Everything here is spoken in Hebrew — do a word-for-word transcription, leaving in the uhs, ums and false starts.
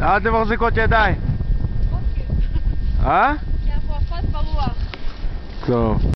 למה אתם מחזיקות ידיים? אה? כי אנחנו עפות ברוח. טוב.